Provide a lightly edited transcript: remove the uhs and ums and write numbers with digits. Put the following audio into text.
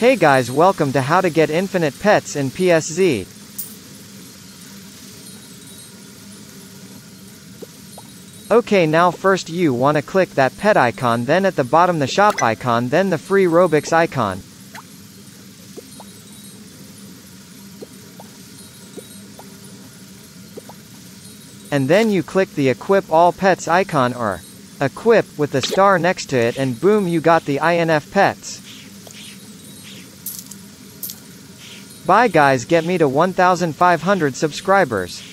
Hey guys, welcome to how to get infinite pets in PSZ. Okay, now first you wanna click that pet icon, then at the bottom the shop icon, then the free Robux icon. And then you click the equip all pets icon or equip with the star next to it, and boom, you got the INF pets. Bye guys, get me to 1,500 subscribers.